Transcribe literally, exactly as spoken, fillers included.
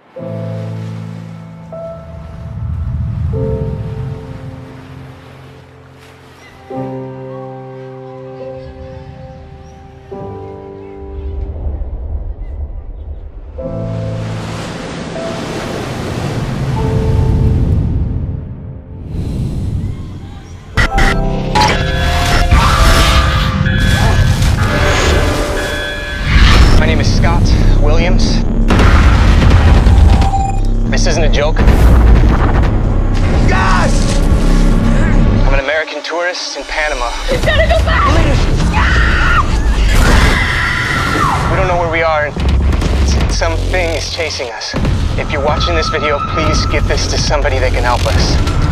This isn't a joke. God! I'm an American tourist in Panama. He's gotta go back! We don't know where we are, and something is chasing us. If you're watching this video, please give this to somebody that can help us.